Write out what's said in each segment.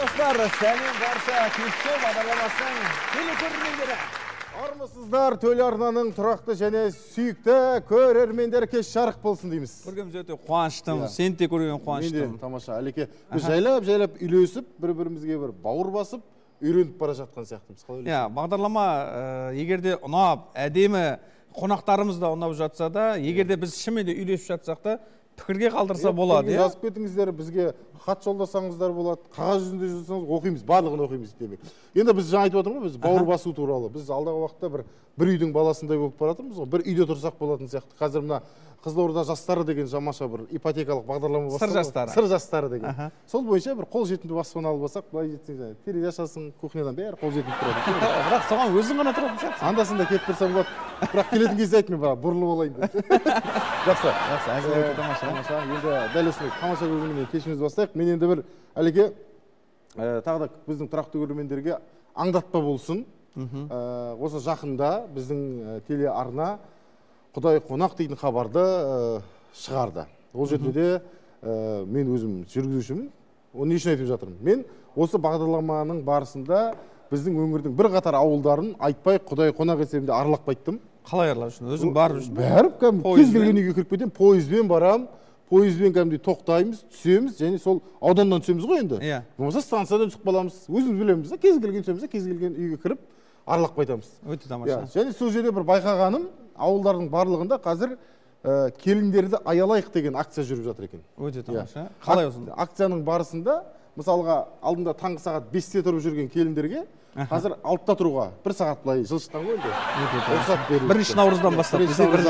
достар, сәлем барша кешкі бағдарламасының телекөрермендері. Армысыздар, Төл арнаның тұрақты және сүйікті көрермендері, кеш жарық болсын дейміз. Көргеніміз өте қуаныштымын, сен де көрген қуаныштымын. Мен де тамаша, Әлеке, біз жайлап үйлесіп, бір-бірімізге бір бауыр басып, үйреніп бара жатқан сияқтымыз. Бағдарлама егерде ұнап, әдемі қонақтарымыз да ұнап жатса да, егерде біз шынымен де үйлесіп жатсақ та, пікірге қалдырса болады. Жазып кетіңіздер, бізге хат жолдасаңыздар болады, қағаз жүзінде жазсаңыз оқимыз, барлығын оқимыз демек. Енді біз жаңа айтып отырмыз, біз бауыр басу туралы. Біз алдағы уақытта бір үйдің баласындай болып баратырмыз ғой. Бір үйде тұрсақ болатын сияқты. Қазір мына Қызылорда жастары деген жамаша бір ипотекалық бағдарлама басталды. Сыр жастары. Сыр жастары деген. Сол бойынша бір қолжетімді баспана алып алсақ, былай жетсең, терезе ашасың, кухнядан бәрі қолжетімді тұрады. Бірақ соған өзің ғана тұратын сияқтысың. Анда-санда келіп тұрсам болады. Бірақ келетін кезде айтпаймын, бірақ бұрылып алайын деп. Жақсы. Әзір тамаша. Енді дәл осындай тамаша көргеннен кешімізді бастайық. Мен енді бір Әлеке тағы да біздің тұрақты көрермендерге аңдатпа болсын. Осы жақында біздің телеарна Құдай қонақ дейтін хабарды шығарды. Ол жерде де мен өзім жүргізушімін. Оны не үшін айтып жатырмын? Мен осы бағдарламаның барысында біздің өңірдің бір қатар ауылдарын айтпай Құдай қонақ есебінде аралап қайттым. Қалай аралап үшін? Өзің барып жүрсің? Бәріп, кез келген үйге кіріп кетемін, пойызбен барам, пойызбен кәдімгідей тоқтаймыз, түсеміз, және сол ауданнан түсеміз ғой енді. Болмаса станциядан түсіп қаламыз. Өзіміз білеміз, кез келген түсеміз, кез келген үйге кіріп аралап қайтамыз. Өте тамаша. Және сол жерде бір байқағаным, ауылдардың барлығында қазір келіндерді аялайық деген акция жүріп жатыр екен. Өте тамаша. Қалай осында? Акцияның барысында, мысалға алдында таңғы сағат 5-те тұрып жүрген келіндерге қазір 6-та тұруға 1 сағат былай жылшықтан ғой енді. Рұқсат берілді. 1 наурыздан бастап.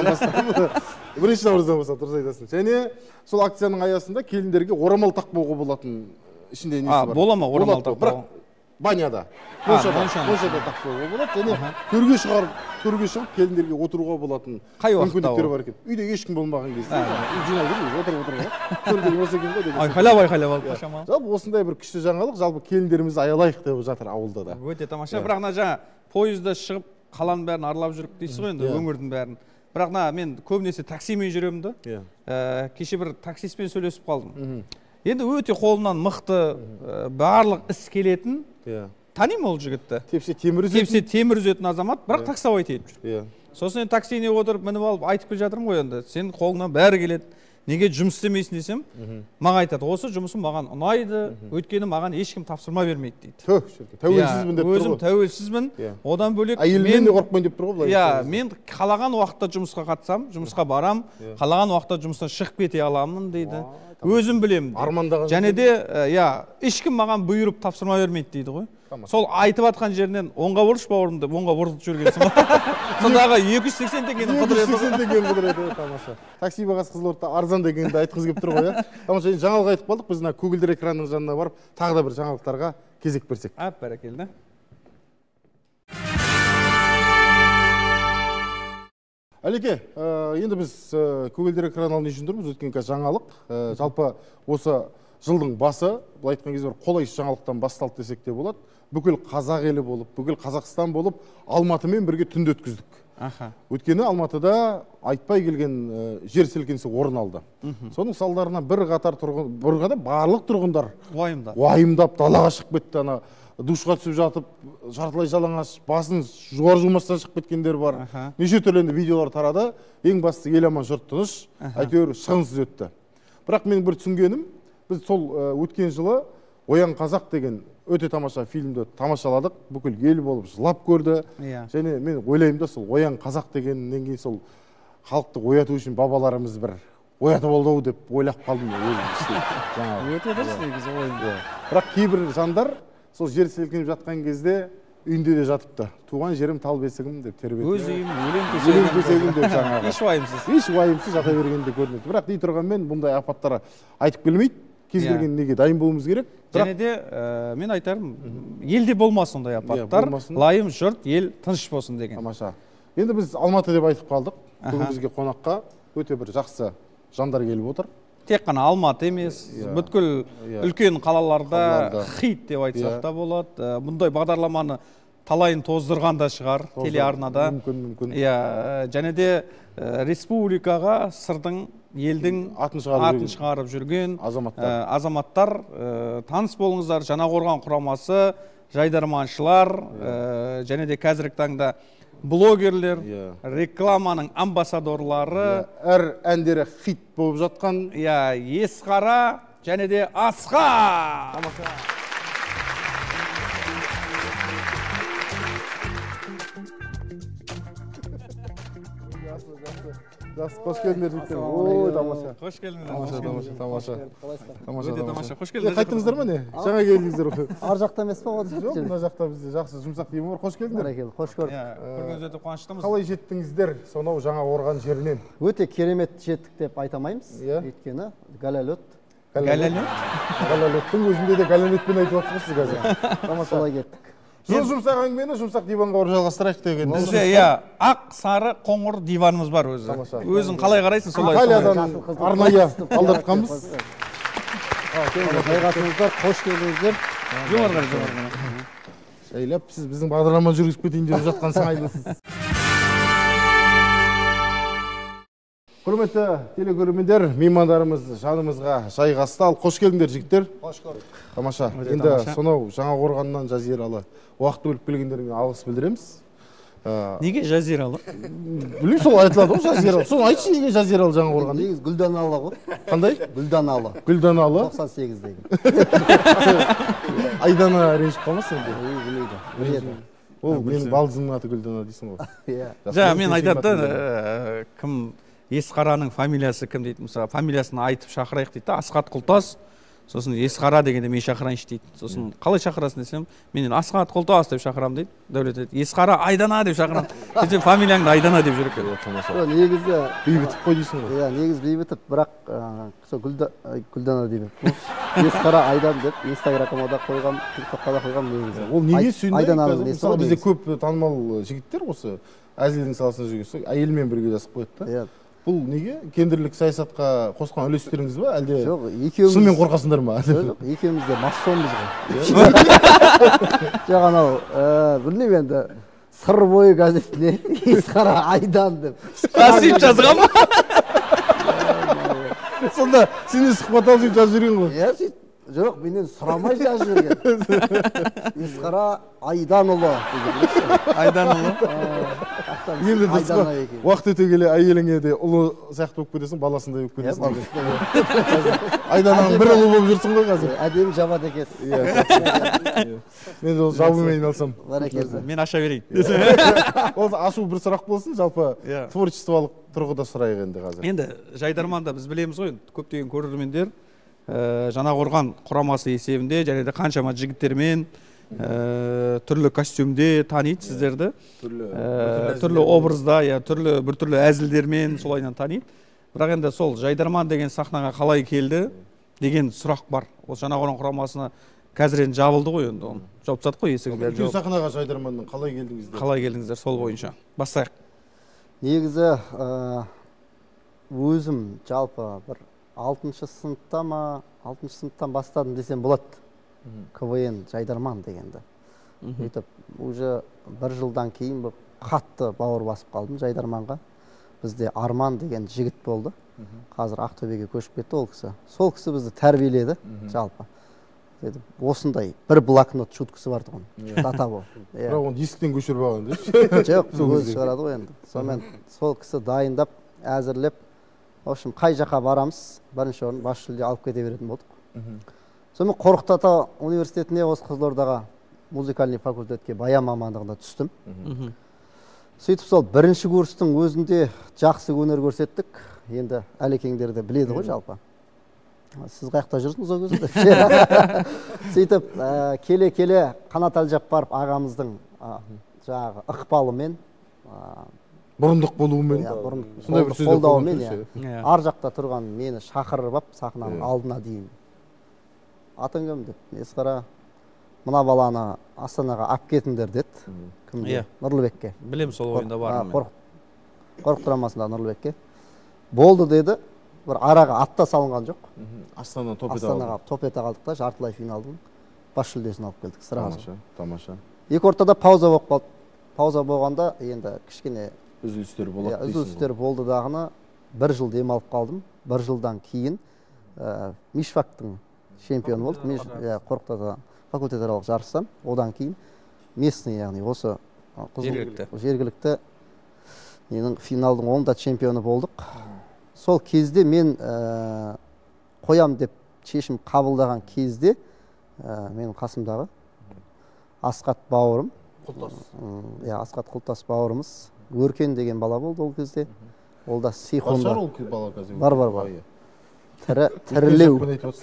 1 наурыздан бастап дұрыс айтасың. Және сол акцияның аясында келіндерге орамал тақпауға болатын ішінде несі бар. Бола ма орамал тақпау? Баняда, моншада тақпауға болады, және төрге шығып келіндерге отыруға болатын мүмкіндіктер бар екен. Үйде ешкім болмаған кезде, жиналып отыруға, төрге осы екен ғой деген. Айқайлап алып қашама. Жалпы осындай бір күшті жаңалық, жалпы келіндерімізді аялайық деп жатыр ауылда да. Өте тамаша. Бірақ жаңа пойызда шығып қаланың бәрін аралап жүріп дейсіз ғой енді, өңірдің бәрін. Бірақ мен көбінесе таксимен жүремін де. Кеше бір таксистпен сөйлесіп қалдым. Енді өте қолынан мықты барлық іс келетін, танимын ол жігітті. Тепсе темір үзетін азамат, бірақ таксовайт етіп жүр. Сосын таксиіне отырып, мініп алып, айтып келе жатырмын ғой енді, сен қолыңнан бәрі келеді. Неге жұмыс істемейсің десем, маған айтады, осы жұмысым маған ұнайды, өйткені маған ешкім тапсырма бермейді дейді. Тәуелсізбін деп тұр ғой. Өзім тәуелсізбін, одан бөлек әйелмен де қорықпайын деп тұр ғой былай. Мен қалаған уақытта жұмысқа қатысам, жұмысқа барам, қалаған уақытта жұмыстан шығып кете аламын дейді. Өзім білемін. Және де ешкім маған бұйырып тапсырма бермейді дейді ғой. Сол айтып атқан жерінен оңға бұрыш бауырым деп оңға бұрылып жүргенсің ғой. Сондағы 280 теңгенің құдіреті. 280 теңгенің құдіреті, тамаша. Такси бағасы Қызылордада арзан дегенді айтқыңыз келіп тұр ғой. Тамаша, жаңалық айтып қалдық, біз мына көгілдір экранның жанына барып, тағы да бір жаңалықтарға кезек берсек. Бәрекелді. Әлеке, енді біз көгілдір экран алдында жүрміз, өткен жаңалық. Жалпы осы жылдың басы, бұл айтқан кезде бір қолайсыз жаңалықтан басталды десек те болады. Бүкіл қазақ елі болып, бүкіл Қазақстан болып, Алматымен бірге түнді өткіздік. Өткені Алматыда айтпай келген жер сілкінісі орын алды. Соның салдарынан барлық тұрғындар уайымдап далаға шығып кетті. Душқа түсіп жатып, жартылай жалаңаш, басын жоғары жумастан шығып кеткендер бар. Неше түрлі видеолар тарады. Ең басты ел аман жұрт тыныш, әйтеуір шығынсыз өтті. Бірақ менің бір түсінгенім, біз сол өткен жылы Оян қазақ деген өте тамаша фильмді тамашаладық. Бүкіл ел болып жылап көрді. Және мен ойлаймын да, сол Оян қазақ дегеннен кейін сол халықты ояту үшін бабаларымыз бір оятып алдау деп ойлап қалдым. Өте дұрыс негізі ойым. Бірақ кейбір жандар сол жер сілкініп жатқан кезде үйінде де жатыпты. Туған жерім тал бесігім деп тербетті. Өз үйім, өлең төсегім деп жаңағы. Еш уайымсыз. Еш уайымсыз жата бергенде көрінеді. Бірақ дей тұрғанмен бұндай апаттар айтып келмейді. Кез келген неге дайын болуымыз керек. Және де мен айтарым, елде болмасын ондай апаттар. Лайым жұрт, ел тыныш болсын деген. Тамаша. Енді біз Алматы деп айтып қалдық. Бүгін бізге қонаққа өте бір жақсы жандар келіп отыр. Тек қана Алматы емес, бүткіл үлкен қалаларда хит деп айтсақ та болады. Бұндай бағдарламаны талайын тоздырған да шығар телеарнада. Мүмкін. Және де республикаға сырдың елдің атын шығарып жүрген азаматтар. Таныс болыңыздар. Жаңақорған құрамасы, жайдарманшылар, және де қазіргі таңда блогерлер, рекламаның амбассадорлары, әр әндері хит болып жатқан. Есқара және де Асқа. Жақсы, қош келдіңдер жігіттер. Ой, тамаша. Қош келдіңдер. Тамаша. Өте тамаша. Қош келдіңдер. Қайттыңыздар ма не? Жаңа келдіңіздер ғой. Ар жақта емес па? Жоқ, мына жақта бізде жақсы жұмсақ деймін бар. Қош келдіңдер. Бәрекелді, қош көрдік. Көргеніңіз өте қуаныштымыз. Қалай жеттіңіздер сонау Жаңақорған жерінен? Өте керемет жеттік деп айта алмаймыз. Өйткені галалет. Галалеттің өзінде де галалетпен айтып отырсыз сіз қазір. Солай кеттік. Жұмсақ әңгімені жұмсақ диванға орып жалғастырайық деген. Бізде ақ, сары, қоңыр диванымыз бар өзі. Өзің қалай қарайсың солай. Италиядан арнайы алдыртқанбыз. Қайратыңыздар, қош келдіңіздер. Жоғарғы. Жайлап сіз біздің бағдарлама жүргізіп кетейін деп жатқан сыңайлысыз. Құрметті телекөрермендер, меймандарымыз жанымызға жайғасты. Ал қош келдіңдер жігіттер. Қош көрдік. Тамаша. Енді сонау Жаңақорғаннан жазиралы уақыт бөліп келгендеріңе алғыс білдіреміз. Неге жазиралы? Білмеймін, сол айтылады ғой жазиралы. Соны айтшы, неге жазиралы Жаңақорған? Негіз Гүлданалы ғой. Қандай? Гүлданалы. Гүлданалы. 98 деген. Айдана ренжіп қалмасын енді. Біледі. Ол менің балдызымның аты Гүлдана дейсің ғой. Жаңа мен айтады, кім Есқараның фамилиясы кім дейді, мысалы фамилиясын айтып шақырайық дейді, Асқат Құлтас. Сосын Есқара дегенде мен шақырайыншы дейді. Сосын қалай шақырасың десем, менен Асқат Құлтас деп шақырам дейді. Дәулет айтады, Есқара Айдана деп шақырам. Десем фамилияңды Айдана деп жүр екен. Негізі бейбітіп қой дейсің ғой. Негіз бейбітіп, бірақ Гүлдана дейді. Есқара Айдан деп Инстаграмға да қойғам, TikTokқа да қойғам негізі. Ол неге сүйінді? Мысалы бізде көп танымал жігіттер осы әзілдің саласына жүрген әйелмен бірге жазып қояды да. Бұл неге? Кендірлік саясатқа қосқан үлестеріңіз ба? Әлде шынымен қорқасыңдар ма? Жоқ, екеуміз де масонбыз ғой. Жоқ, анау, білмеймін енді, сыр бойы газетіне Есқара Айдан деп. Қасиып жазған ба? Сонда сені сұхбат алып жазып жүрген ғой? Жоқ, менен сұрамай жазып жүрген. Есқара Айданұлы. Айданұлы. Енді уақыт өте келе әйеліңе де ұлы сияқты болып кетесің, баласындай болып кетесің. Айдананың бір ұлы болып жүрсің ғой қазір. Әдемі жабады екенсің. Мен ол жабумен айналсам. Мен аша берейін. Ол ашу бір сұрақ болсын, жалпы творчестволық тұрғыда сұрайық енді қазір. Енді жайдарманда біз білеміз ғой, көптеген көрермендер Жаңақорған құрамасы есебінде және де қаншама жігіттермен түрлі костюмде таниды сіздерді, түрлі образда, бір түрлі әзілдермен солайынан таниды. Бірақ енді сол жайдарман деген сахнаға қалай келді деген сұрақ бар. Ол Жаңақорған құрамасына қазір енді жабылды ғой, енді оны жауып тастадық қой есігін. Үлкен сахнаға жайдарманның қалай келдіңіздер? Қалай келдіңіздер, сол бойынша бастайық. Негізі өзім жалпы бір 6-шы сыныптан бастадым десем болады. КВН жайдарман дегенді. Өйтіп, уже бір жылдан кейін қатты бауыр басып қалдым жайдарманға. Бізде Арман деген жігіт болды. Қазір Ақтөбеге көшіп кетті ол кісі. Сол кісі бізді тәрбиеледі жалпы. Осындай бір блокнот шуткасы бар тұғын. Дата бол. Бірақ оны дисктен көшіріп алған дейші? Жоқ, өзі шығарады ғой енді. Сонымен сол кісі дайындап, әзірлеп, в общем, қай жаққа барамыз, бірінші орын бас жүлде алып кете беретін болдық. Сонымен Қорқыт Ата университетіне, осы Қызылордаға музыкальный факультетке баян мамандығында түстім. Сөйтіп сол бірінші курстың өзінде жақсы өнер көрсеттік. Енді әлекеңдерді біледі ғой жалпы. Сіз қаяқта жүрсіңіз ол кезде? Сөйтіп келе-келе Қанат Әлжаппаров ағамыздың жаңағы ықпалымен, бұрындық болуымен, қолдауымен, ар жақта тұрған мені шақырып ап сахнаның алдына дейін. Атың кім деп, Есқара, мына баланы Астанаға ап кетіңдер деді. Кімге? Нұрлыбекке. Білем, сол ойында барым. Қорқыт құрамасында Нұрлыбекке. Болды деді, бір араға атта салынған жоқ. Астанаға топ ете қалдық та, жартылай финалдың бас жүлдесін алып келдік сразу. Тамаша. Екі ортада пауза болып қалды. Пауза болғанда енді кішкене үзілістер болады дейсің ғой. Үзілістер болды дағыны. бір жыл демалып қалдым. Бір жылдан кейін мишфактың чемпионы болдық. Қорқыт ата факультетаралық жарыстан. Одан кейін местный, яғни осы жергілікті менің финалдың 10-да чемпионы болдық. Сол кезде мен қоям деп шешім қабылдаған кезде менің қасымдағы Асқат бауырым, Асқат Құлтас бауырымыз, Өркен деген бала болды ол кезде. Ол да Сейхонда. Бар. Тірілеу.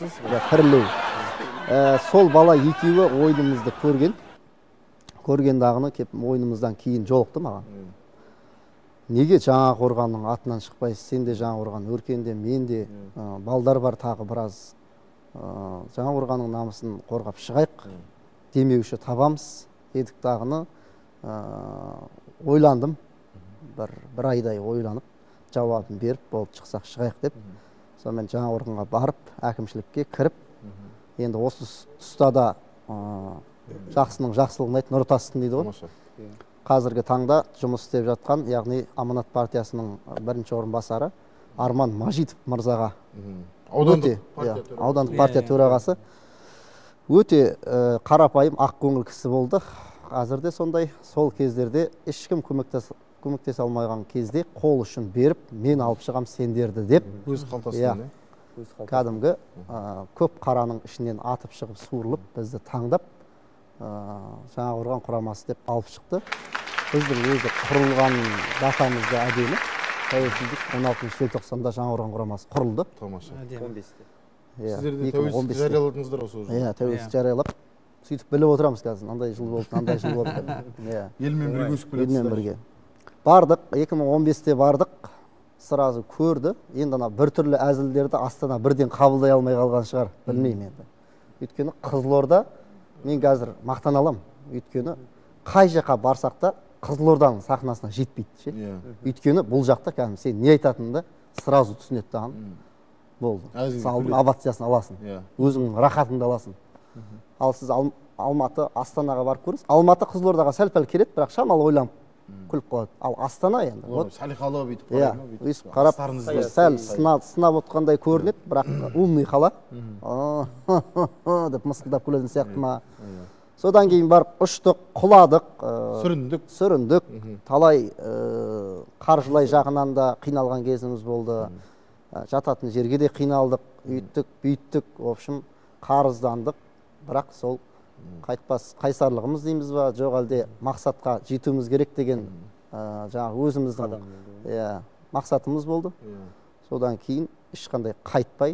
Сол бала екеуі ойынымызды көрген дағыны кеп ойынымыздан кейін жолықты маған. Неге Жаңақорғанның атынан шықпайсыз? Сен де Жаңақорған, Өркен де, мен де, балдар бар тағы біраз. Жаңақорғанның намысын қорғап шығайық. Демеуші табамыз. Едік дағыны ойландым. Бір айдай ойланып, жауабын беріп, болып шықсақ шығайық деп. Сонымен Жаңақорғанға барып, әкімшілікке кіріп, енді осы тұста да жақсының жақсылығын айт, нұр тасысын дейді ғой. Қазіргі таңда жұмыс істеп жатқан, яғни Аманат партиясының бірінші орынбасары Арман Мажитов мырзаға, аудандық партия төрағасы, өте қарапайым ақ көңіл кісі болды. Қазірде сондай, сол кездерде ешкім көмектесе алмаған кезде қол ұшын беріп, мен алып шығам сендерді деп, өз қалтасынан, кәдімгі көп қараның ішінен атып шығып суырылып, бізді таңдап, Жаңақорған құрамасы деп алып шықты. Біздің өзі құрылған датамызда әдемі. Тәуелсіздік 16 желтоқсанда Жаңақорған құрамасы құрылды. Тамаша. 15-те. Сіздерде тәуелсіздік жарияладыңыздар осы уже. Тәуелсіздік жариялап, сөйтіп біліп отырамыз қазір. Андай жыл болды, андай жыл болды. Елмен бірге өсіп келеді. Елмен бірге. Бардық, 2015-те бардық, сразу көрді. Енді ана біртүрлі әзілдерді Астана бірден қабылдай алмай қалған шығар, білмеймін енді. Өйткені Қызылорда мен қазір мақтан алам. Өйткені қай жаққа барсақ та Қызылорданың сахнасына жетпейді. Өйткені бұл жақта кәдімгі сен не айтатыныңды сразу түсінеді даған. Болды. Салдың овациясын аласың. Өзіңнің рахатыңды аласың. Ал сіз Алматы, Астанаға барып көріңіз. Алматы Қызылордаға сәл-пәл келеді, бірақ шамалы ойланып күліп қалады. Ал Астана енді. Салиқалы бүйтіп қарайды ма? Өйстіп қарап, сәл сынап отқандай көрінеді, бірақ умный қала. Деп мысқылдап күлетін сияқты ма. Содан кейін барып ұштық, құладық, сүріндік, талай қаржылай жағынан да қиналған кезіміз болды. Жататын жерге де қиналдық, үйттік, бүйттік, в общем, қарыздандық. Бірақ сол қайтпас қайсарлығымыз дейміз ба, жоқ әлде мақсатқа жетуіміз керек деген жаңағы өзіміздің мақсатымыз болды. Содан кейін ешқандай қайтпай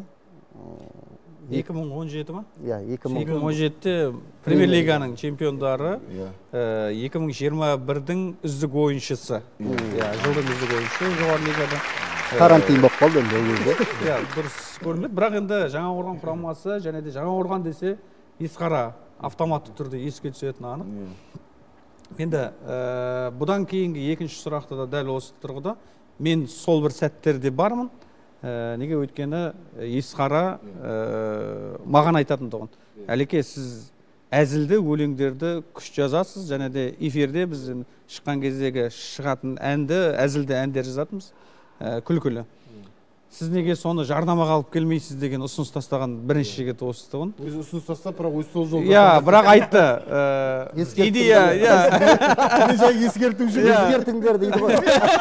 2017 ма? 2017-те Премьер-лиганың чемпиондары, 2021-дің үздік ойыншысы. Жылдың үздік ойыншысы жоғары лигада. Карантин болып қалды енді ол кезде. Дұрыс көрінеді, бірақ енді Жаңақорған құрамасы, және де Жаңақорған десе Есқара автоматты түрде еске түсетін анық. Енді бұдан кейінгі екінші сұрақты да дәл осы тұрғыда мен сол бір сәттерде бармын. Неге өйткені Есқара маған айтатын тұғын. Әлеке, сіз әзілді өлеңдерді күш жазасыз, және де эфирде біз шыққан кездегі шығатын әнді, әзілді әндер жазатымыз, күлкілі. Сіз неге соны жарнамаға алып келмейсіз деген ұсыныс тастаған бірінші жігіт осы тұғын. Өзі ұсыныс тастап, бірақ өз сол жолда. Бірақ айтты. Идея, ескертіңдер дейді ғой.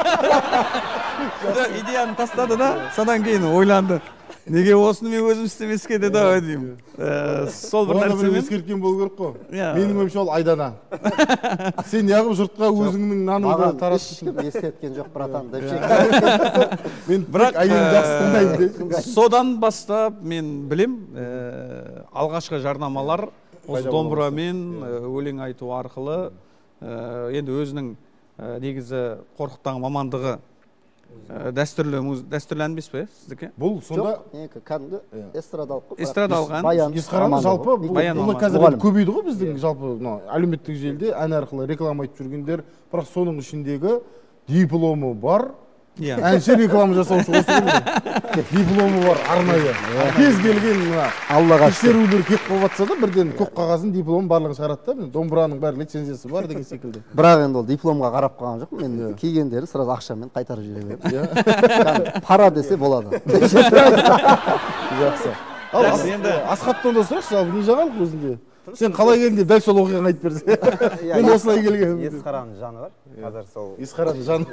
Идеяны тастады да, содан кейін ойланды. Неге осыны мен өзім істемеске деді ау деймін. Сол бір нәрсемен. Оны бір ескерткен болу керек қой. Менің ойымша ол айдана. Сен неғып жұртқа өзіңнің наныңды таратып. Ескерткен жоқ, братан. Мен бірақ әйелім жақсы тыңдаймын. Содан бастап мен білем, алғашқы жарнамалар осы домбырамен өлең айту арқылы енді өзінің негізі Қорқыттағы мамандығы дәстүрлі ән бес пе сіздікі? Бұл сонда кәдімгі эстрадалық. Эстрадалық ән. Есқараның жалпы бұл қазір көбейді ғой біздің жалпы әлеуметтік желіде ән арқылы реклама айтып жүргендер, бірақ соның ішіндегі дипломы бар, иә әнші реклама жасаушы осы ғой. Дипломы бар арнайы. Кез келген мына Аллаға шүкір. тексерулер келіп қалып жатса да бірден көк қағазын дипломын барлығын шығарады да. Домбыраның бәрі лицензиясы бар деген секілді. Бірақ енді ол дипломға қарап қалған жоқ. Мен кигендерін сразу ақшамен қайтарып жібере беремін. Пара десе болады. Жақсы. Ал Асхаттан да сұрайықшы, жалпы не жаңалық өзінде? Сен қалай келдің деп дәл сол оқиғаны айтып берсе. Мен осылай келгенмін. Есқараның жаны бар. Қазір сол Есқараның жаны.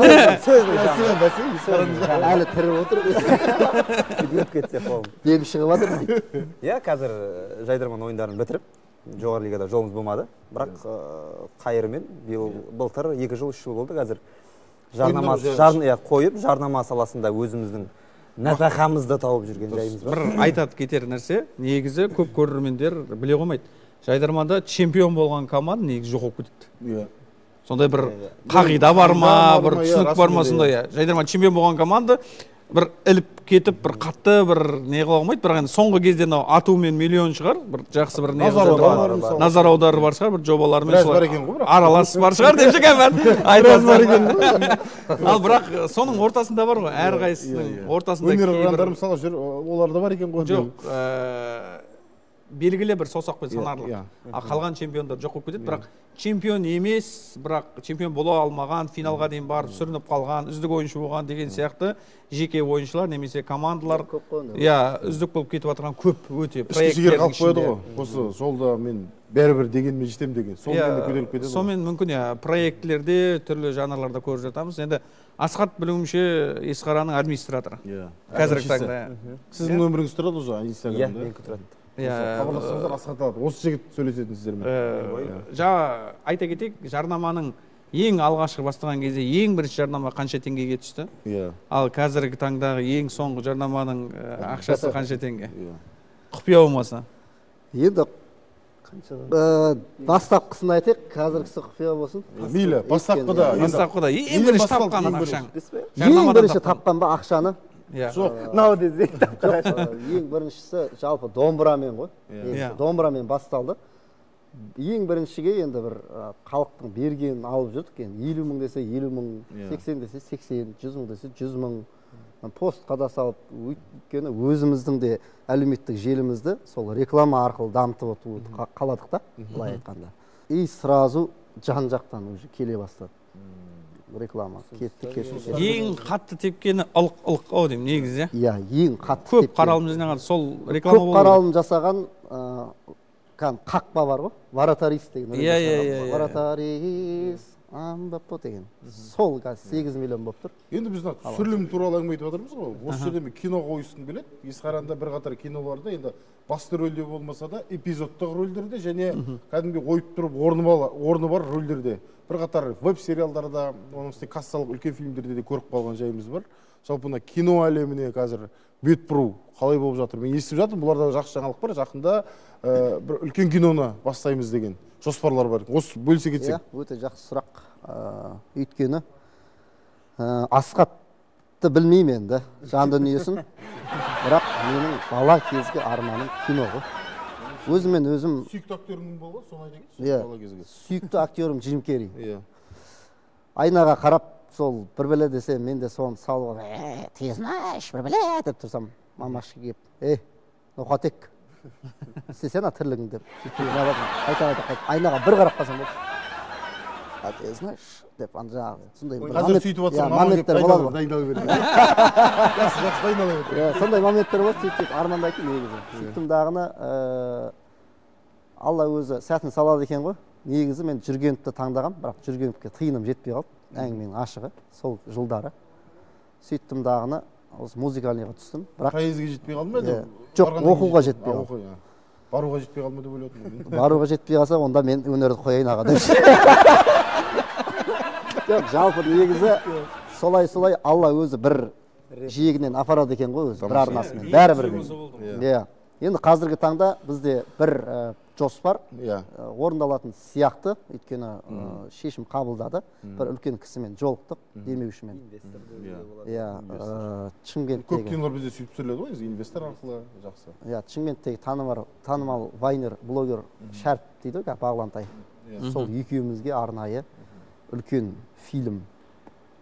Әлі тірі отыр. өтіп кетсе қолым. Бем шығып жатыр дейді. Иә, қазір жайдарман ойындарын бітіріп, жоғары лигада жолымыз болмады. Бірақ қайырымен былтыр 2 жыл 3 жыл болды қазір. Қойып, жарнама саласында өзіміздің нәпақамызды тауып жүрген жайымыз бар. бір айтады кетер нәрсе, негізі көп көрермендер біле қоймайды. Жайдарманда чемпион болған команда негізі жоқ болып кетеді. Сондай бір қағида бар ма, бір түсінік бар ма сондай. Жайдарман чемпион болған команда бір іліп кетіп, бір қатты бір не қыла алмайды. Бірақ енді соңғы кезде атумен миллион шығар, бір жақсы бір назар аударып бар шығар, бір жобалармен аралас бар шығар деп жүрген айтады. Ал бірақ соның ортасында бар ғой, әрқайсысының ортасында өнер қырандар мысалы жүр, оларда бар екен ғой. Жоқ, белгілі бір саусақпен санарлық. Ал қалған чемпиондар жоқ болып кетеді, бірақ чемпион емес, бірақ чемпион бола алмаған, финалға дейін барып сүрініп қалған, үздік ойыншы болған деген сияқты жеке ойыншылар немесе командалар үздік болып кетіп жатқан көп өте проекттердің қалып қояды ғой. Осы жолда мен бәрібір дегенмен жетем деген. Сонымен көтеріліп кетеді. Сонымен мүмкін проектлерде түрлі жанрларда көріп жатамыз. Енді Асхат білуімше Есқараның администраторы. Қазіргі таңда. Сіздің нөміріңіз тұрады уже Инстаграмда? Иә, менікі тұрады. Хабарлассаңыздар Асхат алады. Осы жігіт сөйлесетін сіздермен. Жаңа айта кетейік, жарнаманың ең алғашқы бастаған кезде ең бірінші жарнама қанша теңгеге түсті? Ал қазіргі таңдағы ең соңғы жарнаманың ақшасы қанша теңге? Құпия болмаса. Енді бастапқысын айтайық, қазіргісі құпия болсын. Мейлі, бастапқыда. Бастапқыда ең бірінші тапқан ақшаң. Ең бірінші тапқан ба ақшаны? Жоқ. Нау десе. Ең біріншісі жалпы домбырамен ғой. Домбырамен басталды. Ең біріншіге енді бір халықтың бергенін алып жүрдік. 50 мың десе 50 мың, 80 десе 80, 100 мың десе 100 мың. Постқа да салып, өйткені өзіміздің де әлеуметтік желімізді сол реклама арқылы дамытып қаладық та, былай айтқанда. И сразу жан-жақтан уже келе бастады. Реклама кетті. Ең қатты тепкені ылық ау деймін негізі. Иә, ең қатты көп қаралым жинаған сол реклама болды. Көп қаралым жасаған қақпа бар ғой, Вратарис деген. Иә. Вратарис Амбаппо деген. Сол 8 миллион болып тұр. Енді біз түсірілім туралы әңгіме айтып жатырмыз ғой. Осы жерде мен кино қойысын келеді. Есқаранда бірқатар киноларда енді басты рөлде болмаса да эпизодтық рөлдерде және кәдімгі ойып тұрып орны бар рөлдерде. Бірқатар веб-сериалдарда, оның үстіне кассалық үлкен фильмдерде де көріп қалған жайымыз бар. Жалпы кино әлеміне қазір бет бұру қалай болып жатыр? Мен естіп жатырмын, бұларда жақсы жаңалық бар. Жақында бір үлкен киноны бастаймыз деген жоспарлар бар. Осы бөлісе кетсек. Өте жақсы сұрақ. Өйткені Асхатты білмеймін енді, жан дүниесін. Бірақ менің бала кезгі арманым кино ғой. Өзімен өзім сүйікті актерің болған, соны айта кетші бала кезге. Сүйікті актерім Джим Керри. Айнаға қарап сол бір біле десе, мен де соны салып, «Ты знаешь, бір біле» деп тұрсам, мамашқа келіп, ноқатек. Істесен тірлігің деп. Айнаға бір қарап қалсам болды. Ты знаешь, деп сондай қазір сөйтіп жатсам, моменттер болады ғой. Дайындалып берді. Жақсы дайындалып берді. Сондай моменттер болады, сөйтіп армандайтын негізі. Сөйттім дағыны Алла өзі сәтін салады екен ғой. Негізі мен Жүргеновті таңдағам, бірақ Жүргеновке тиыным жетпей қалды. Әңгіменің ашығы сол жылдары. Сөйттім дағыны осы музыкальныйға түстім. Пайызға жетпей қалды ма еді? Жоқ, оқуға жетпей қалды. Баруға жетпей қалды деп ойлап Баруға жетпей қалса, онда мен өнерді қояйын аға деп. Жоқ, жалпы негізі солай Алла өзі бір жиегінен апарады екен ғой өзі, бір арнасымен. Бәрібір. Енді қазіргі таңда бізде бір жоспар орындалатын сияқты, өйткені шешім қабылдады. Бір үлкен кісімен жолықтық, демеушімен. Шымкенттегі. Көп кинолар бізде сөйтіп түсіріледі ғой, инвестор арқылы жақсы. Шымкенттегі танымал вайнер, блогер Шәріп дейді ғой, Бағлантай. Сол екеумізге арнайы үлкен фильм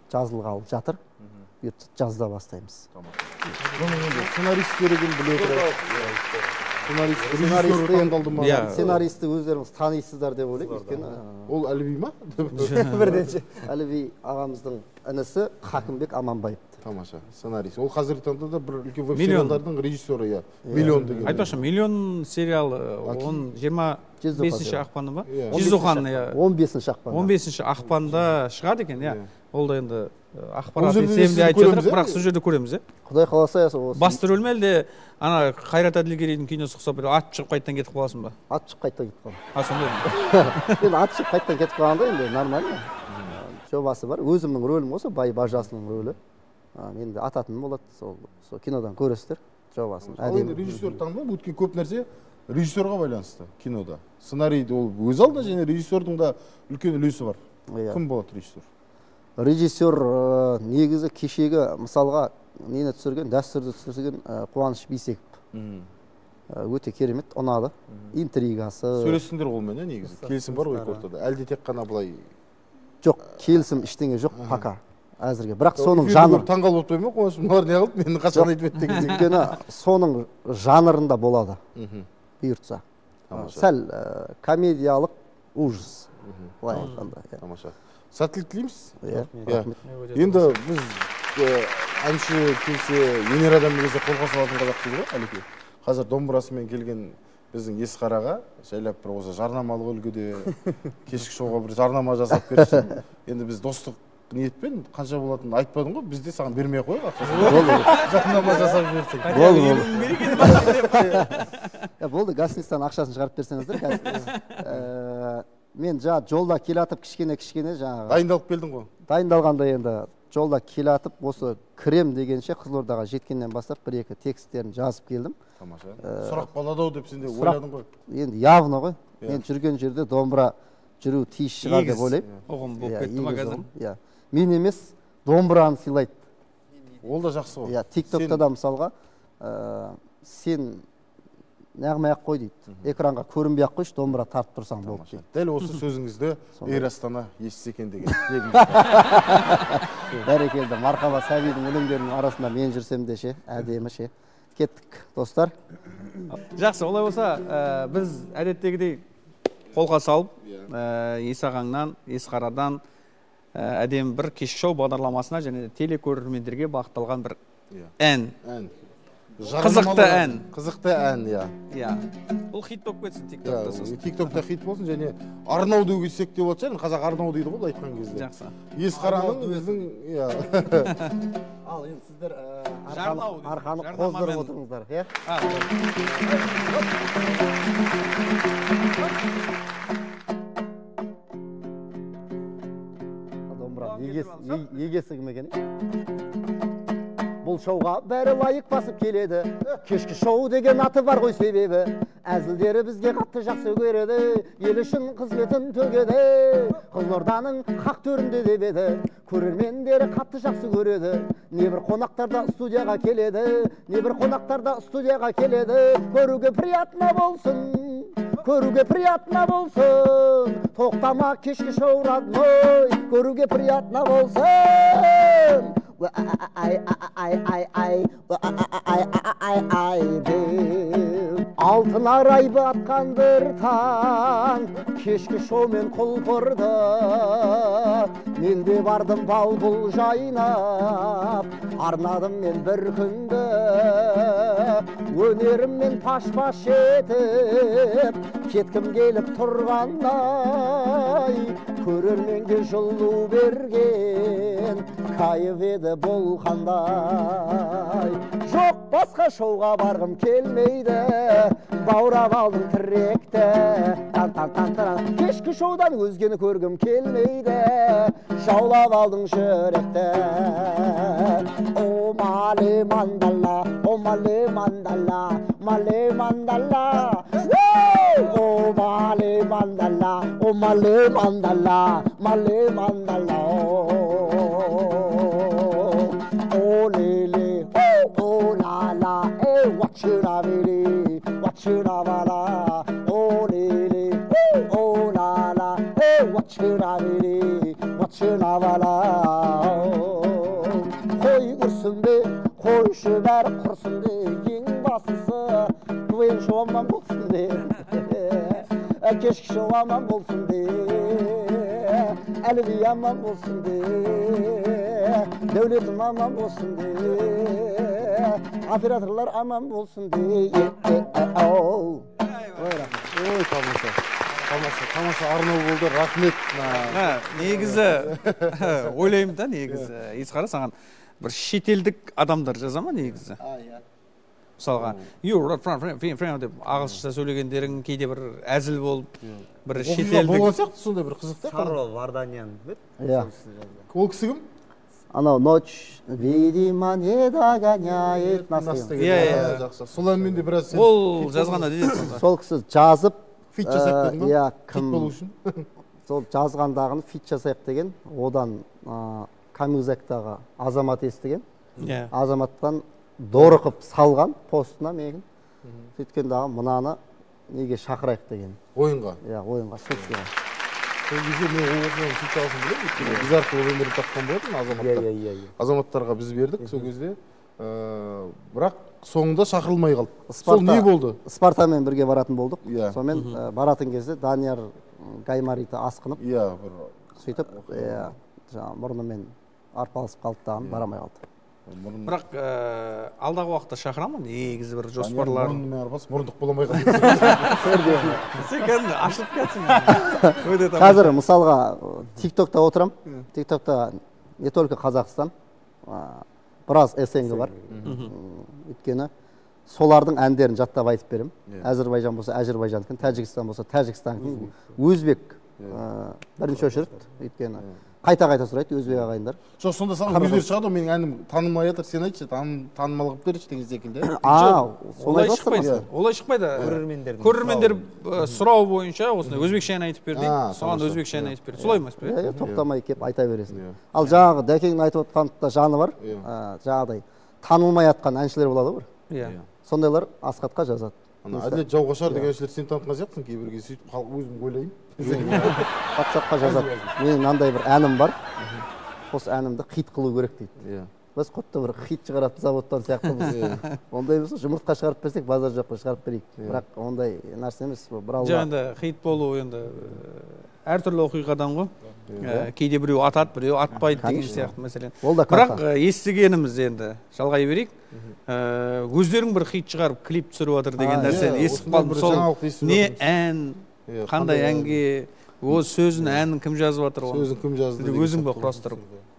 жазылғалы жатыр. Бұйыртса жазда бастаймыз. Бұның енді сценаристері кім біле тұрады? Сценарист таңдалды ма? Сценаристті өздеріңіз танисыздар деп ойлаймын. Өйткені ол Әліби ма? бірденші. Әліби ағамыздың інісі Хакімбек Аманбаев. Тамаша, сценарист. Ол қазіргі таңда да бір үлкен веб-сериалдардың режиссері, иә. Миллион деген. Айтпақшы, миллион сериал, он 25-ші ақпаны ба? Жезухан, 15-ші ақпанда. 15-ші ақпанда шығады екен, иә. Ол да енді ақпарат есебінде айтып жатыр, бірақ сол жерде көреміз, иә. Құдай қаласа, басты рөл ме әлде ана Қайрат Әділгерейдің киносы ұқсап ат шығып қайттан кетіп қаласың ба? Ат шығып қайттан кетіп қалам. Сондай. Енді ат шығып қайттан кетіп қалғанда енді нормально. Жобасы бар. Өзімнің рөлім осы, Бай Бажасының рөлі. Енді ататын болады, сол кинодан көресіздер жобасын. Енді режиссер таңдау, өткен көп нәрсе режиссерға байланысты кинода. Сценарийді ол өз алдына және режиссердің да үлкен үлесі бар. Кім болады режиссер? Режиссер негізі кешегі мысалға нені түсірген, дәстүрді түсірген Қуаныш Бейсеков. Өте керемет, ұнады. Интригасы. Сөйлестіңдер қолмен, негізі. Келісім бар ғой ортада. Әлде тек қана былай. Жоқ, келісім ештеңе жоқ, пока. Әзірге. Бірақ соның жанры. Таңғалып отпай ма? Қуаныш, мыналар не қылды? Мені қашан айтып еді деген. Өйткені соның жанрында болады. Бұйыртса. Сәл комедиялық ужас. Былай айтқанда. Тамаша. Сәттілік тілейміз. Енді біз әнші келсе, өнер адамы келсе қолға салатын қазақ дейді ғой, Әлеке. Қазір домбырасымен келген біздің Есқараға жайлап бір осы жарнамалық үлгіде кешкі шоуға бір жарнама жасап берсін. Енді біз достық ниетпен қанша болатынын айтпадың ғой, біз де саған бермей ақ қояйық ақшасын. Жарнама жасап жіберсек. Болды, гостиницадан ақшасын шығарып берсеңіздер. Мен жолда келатып кішкене жаңағы. Дайындалып келдің ғой? Дайындалғанда енді жолда келатып, осы крем дегенше Қызылордаға жеткеннен бастап бір-екі тексттерін жазып келдім. Тамаша. Сұрақ баладау деп сен де ойладың ғой? Енді явно ғой. Мен жүрген жерде домбыра жүру тиіс шығар деп ойлаймын. Оғым болып кетті ма қазір? Мен емес, домбыраны сыйлайды. Ол да жақсы ғой. Тиктокта да мысалға сен нәғмай ақ қой дейді. Экранға көрінбей ақ қойшы, домбыра тартып тұрсаң болып дейді. Дәл осы сөзіңізді Эйр Астана естісе екен деген. Бәрекелді, Мархаба Сәбидің өлеңдерінің арасында мен жүрсем де ше, әдемі ше. Кеттік, достар. Жақсы, олай болса, біз әдеттегідей қолға салып, Есағаңнан, Есқарадан әдемі бір кешкі шоу бағдарламасына және телекөрермендерге бағытталған бір ән. Қызықты ән. Қызықты ән, иә. Бұл хит болып кетсін тиктокта сосын. Тиктокта хит болсын және арнау деуге сек деп отыршар, қазақ арнау дейді ғой айтқан кезде. Жақсы. Есқараның біздің, иә. Ал енді сіздер арқаны қоздырып отырыңыздар, иә? Домбыра егесі кім екен? Бұл шоуға бәрі лайық басып келеді. Кешкі шоу деген аты бар ғой себебі. Әзілдері бізге қатты жақсы көреді. Ел үшін қызметін төгеді. Қызылорданың хақ төрінде деп еді. Көрермендері қатты жақсы көреді. Небір қонақтарда студияға келеді. Небір қонақтарда студияға келеді. Көруге приятно болсын. Көруге приятно болсын. Тоқтама кешкі шоу родной. Көруге приятно болсын. Алтын арай батқан бір таң кешкі шоумен құлпырды. Мен де бардым балбұл жайнап, арнадым мен бір күнді. Өнеріммен паш-паш етіп, кеткім келіп тұрғандай. Көрерменге жылу берген кайып еді бұл қандай. Жоқ басқа шоуға барғым келмейді, баурап алдым тіректі. Кешкі шоудан өзгені көргім келмейді, жаулап алдың жүректі. О мале мандала, о мале мандала, мале мандала. О мале мандала, о мале мандала, мале мандала. Oh lele, oh la la, what you na really, what you na bala. Oh lele, oh la la, what you na really, what you na bala. бәрі құрсын де, ең бастысы квн шоу аман болсын де, кешкі шоу аман болсын де, әліби аман болсын де, дәулетім аман болсын де, операторлар аман болсын де. Тамаша арнау болды, рахмет. Негізі ойлаймын да, негізі Исқара саған бір шетелдік адамдар жаза ма негізі? Мысалға деп ағылшынша сөйлегендерің кейде бір әзіл болып, бір шетелдік болған сияқты, сондай бір қызықты. Сарро Варданян Ол кісі кім? Анау ночь видимо не догоняет нас. Жақсы. Сол әнмен де біраз сен ол жазғанда деден Сол кісі жазып, фит жасайық дедің ба? кім Фит болу үшін. сол жазғандағын фит жасайық деген, одан Камюзектағы Азамат естіген. Азаматтан доры қып салған постына мегін. Сөйткендағы мынаны неге шақырайық деген. Ойынға. Ойынға сөйткен. Сол кезде мен оғырынан фит алсын білем, біз арқылы өмірді тапқан болатын азаматтар. Азаматтарға біз бердік сол кезде. Бірақ соңында шақырылмай қалды. Сол не болды? Спартамен бірге баратын болдық. Сонымен баратын кезде Данияр Гаймариті асқынып, сөйтіп мұрнымен арпалысып қалды дағын, барамай қалды. Бірақ алдағы уақытта шақырамын, негізі бір жоспарлар. Мұрнымен арпалысып, мұрындық боламай қалды. Сен кәдімгі ашылып кетсің. Қазір мысалға тиктокта отырам. Тиктокта не только Қазақстан, біраз СНГ бар. Өйткені солардың әндерін жаттап айтып берем. Әзірбайжан болса Әзірбайжандікін, Тәжікстан болса Тәжікстандікін, өзбек бірінші очередь. Өйткені қайта сұрайды өзбек ағайындар. Жоқ, сонда саған өздері шығады, менің әнім танылмай жатыр, сен айтшы, танымал қылып берші деген секілді. Олай шықпайды. Көрермендер сұрау бойынша осындай өзбекше ән айтып берді, соған өзбекше ән айтып берді. Солай ма? Тоқтамай кеп айта бересің. Ал жаңағы Дәкеңнің айтып отқанда жаны бар. Жаңағыдай танылмай атқан әншілер болады ғой. Сондайлар Асхатқа жазады. Әділет Жауғашар деген әншілер сен танытқан сияқтысың, кейбірге сөйтіп халық өзім ойлаймын. WhatsAppқа жазады. Менің мынандай бір әнім бар. Осы әнімді хит қылу керек дейді. Біз құтты бір хит шығаратын заводтан сияқтымыз. Ондай болса жұмыртқа шығарып берсек, базар жоққа шығарып берейік. Бірақ ондай нәрсе емес. Жаңағыда хит болу енді әртүрлі оқиғадан ғой. Кейде біреу атады, біреу атпайды деген сияқты мәселен. Бірақ естігеніміз енді жалғай берейік. Өздерің бір хит шығарып клип түсіріп жатыр деген нәрсені естіп қалдым. Сол не ән, қандай әнге, сөзін, әнін кім жазып жатыр? Сөзін кім жазды? Өзің бе құрастырып?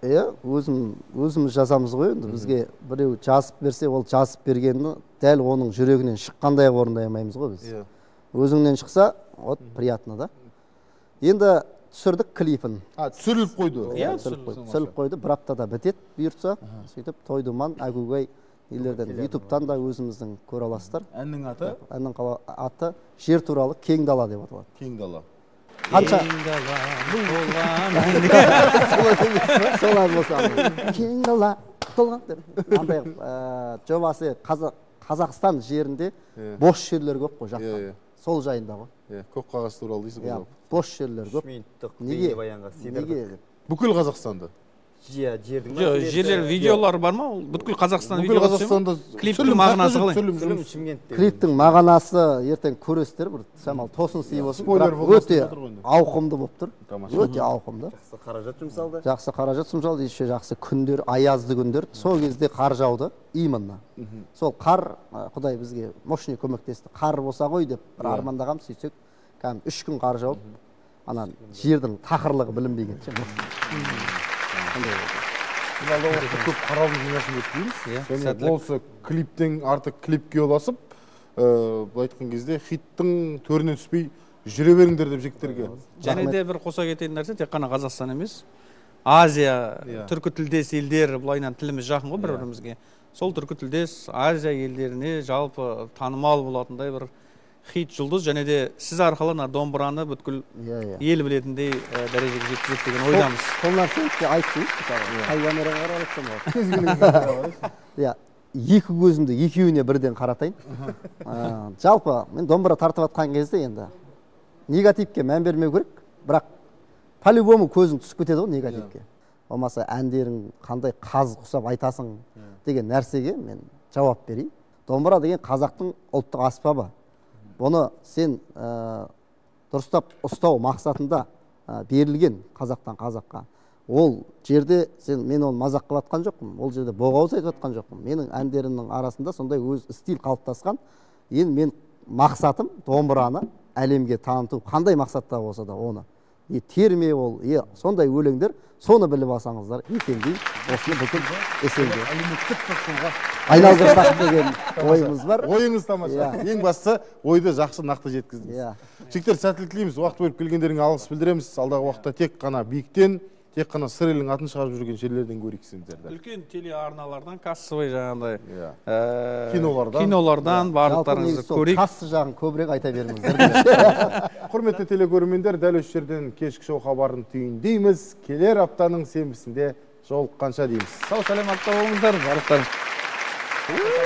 Өзіміз жазамыз ғой енді. Бізге біреу жазып берсе, ол жазып бергені дәл оның жүрегінен шыққандай орындай алмаймыз ғой біз. Өзіңнен шықса, вот приятно да. Енді түсірдік клипін. Түсіріліп қойды? Түсіріліп қойды, бір аптада бітет бұйыртса. Сөйтіп Тойдыман, Әгугай елдерден, ютубтан да өзіміздің көре аласыздар. Әннің аты? Әннің аты Жер туралы Кең дала деп аталады. Кең дала. Қанша? Солай болса. Кең дала толған деп. Андай жобасы Қазақстан жерінде бос жерлер көп қой жақта. Сол жайында ғой. Көк қағаз туралы дейсіз ғой. Бос жерлер көп. Неге? Бүкіл Қазақстанды. Жерлер видеолар бар ма? Бүткіл Қазақстан видеолар түсем? Клиптің мағынасы қалай? Клиптің мағынасы ертең көресіздер, бір шамал тосын сый болсын, бірақ өте ауқымды болып тұр. Өте ауқымды. Жақсы қаражат жұмсалды. Жақсы қаражат жұмсалды, еще жақсы күндер, аязды күндер. Сол кезде қар жауды, именно. Сол қар, Құдай бізге мощный көмектесті. Қар болса ғой деп бір армандағам, сөйтсек, кәдімгі 3 күн қар жауып, анан жердің тақырлығы білінбеген. Көп қаралым дүниесін өткейміз. Және болсы клиптен артық клипке оласып, бұл айтқан кезде хиттің төрінен түспей жүре беріңдер деп жектерге. Және де бір қоса кететін нәрсе, тек қана Қазақстан емес, Азия, түркі тілдес елдер, бұлайынан тіліміз жақын ғой бір-бірімізге. Сол түркі тілдес Азия елдеріне жалпы танымал болатындай бір хит жұлдыз, және де сіз арқылы домбыраны бүткіл ел білетіндей дәрежеге жеткізеді деген ойдамыз. Сол нәрсе айтты, қай камераға қарап отырсам. Екі көзімді екеуіне бірден қаратайын. Жалпы мен домбыра тартып атқан кезде енді негативке мән бермеу керек, бірақ по-любому көзің түсіп кетеді ғой негативке. Болмаса әндерің қандай қазық құсап айтасың деген нәрсеге мен жауап берейін. Домбыра деген қазақтың ұлттық аспабы. Бұны сен дұрыстап ұстау мақсатында берілген қазақтан қазаққа. Ол жерде мен оны мазақ қылып жатқан жоқпын, ол жерде боғауыз айтып жатқан жоқпын. Менің әндерімнің арасында сондай өз стиль қалыптасқан. Енді мен мақсатым домбыраны әлемге таныту, қандай мақсатта болса да оны. Терме ол, сондай өлеңдер, соны біліп алсаңыздар, екен дейін, осыны бүкіл есенге айналдырсақ деген ойымыз бар. Ойыңыз тамаша. Ең бастысы ойды жақсы нақты жеткіздіңіз. Жігіттер, сәттілік тілейміз. Уақыт бөліп келгендеріңе алғыс білдіреміз. Алдағы уақытта тек қана биіктен, тек қана сыр елдің атын шығарып жүрген жерлерден көрейік сіздерді. Үлкен телеарналардан, кассовый жаңағыдай кинолардан барлықтарыңызды көрейік. Кассы жағын көбірек айта беріңіздер. Құрметті телекөрермендер, дәл осы жерден кешкі шоу хабарын түйіндейміз. Келер аптаның сенбісінде жолыққанша дейміз. Сау саламатта болыңыздар барлықтарың.